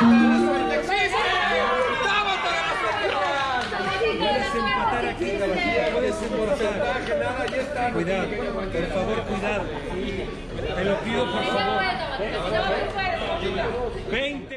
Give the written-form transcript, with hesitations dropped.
Puedes empatar aquí, puedes empatar. Cuidado, por favor, cuidado. Te lo pido, por favor. 20.